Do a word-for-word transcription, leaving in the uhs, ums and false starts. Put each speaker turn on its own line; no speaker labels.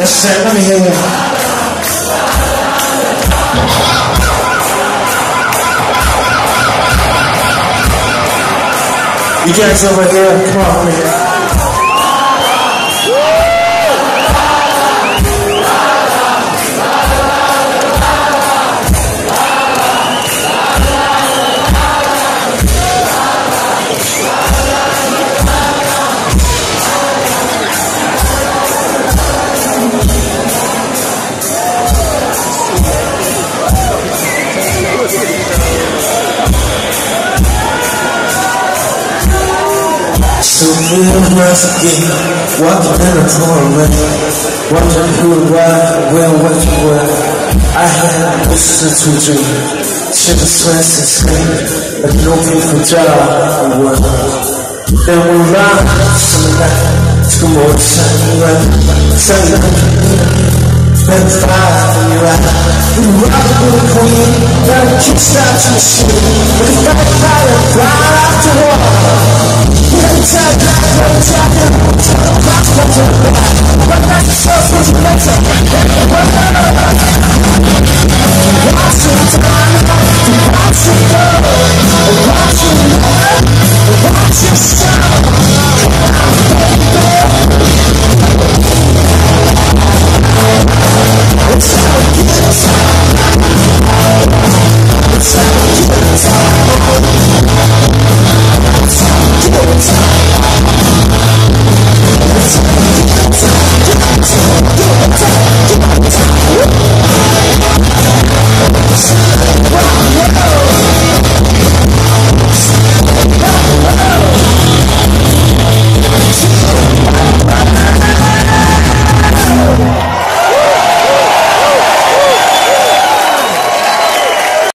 percent. Let me hear you. You guys over here, come on, let me hear. So here once again, walking in a tournament, wondering who and why, where, what you were. I had wishes to dream, shiver sweats and scream, but no people job and work. Then we run some night, two more shiny run, sunlight, spend five for you out. We rock with the queen, gotta kickstart your machine, but it's got a fire, fly out to war. One time, one time.